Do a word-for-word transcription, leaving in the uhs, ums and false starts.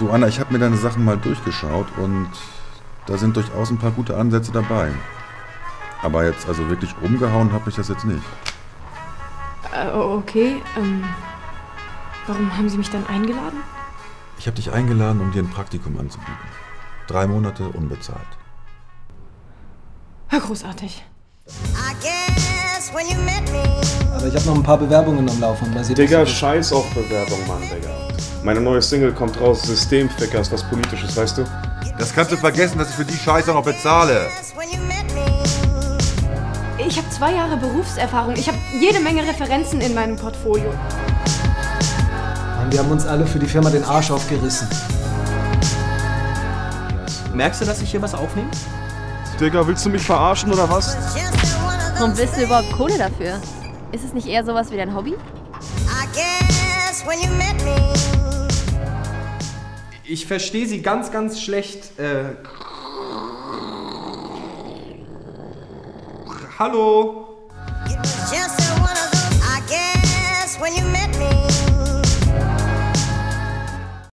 Du Anna, ich habe mir deine Sachen mal durchgeschaut und da sind durchaus ein paar gute Ansätze dabei. Aber jetzt also wirklich umgehauen habe ich das jetzt nicht. Äh, okay, ähm, warum haben Sie mich dann eingeladen? Ich habe dich eingeladen, um dir ein Praktikum anzubieten. Drei Monate unbezahlt. Ja, großartig. Aber ich habe noch ein paar Bewerbungen am Laufen. Mal sehen, Digga, scheiß auf Bewerbung, Mann, Digga. Meine neue Single kommt raus, Systemficker ist was Politisches, weißt du? Das kannst du vergessen, dass ich für die Scheiße noch bezahle. Ich habe zwei Jahre Berufserfahrung. Ich habe jede Menge Referenzen in meinem Portfolio. Wir haben uns alle für die Firma den Arsch aufgerissen. Merkst du, dass ich hier was aufnehme? Digga, willst du mich verarschen oder was? Warum willst du überhaupt Kohle dafür? Ist es nicht eher sowas wie dein Hobby? Ich verstehe sie ganz, ganz schlecht. Äh Hallo?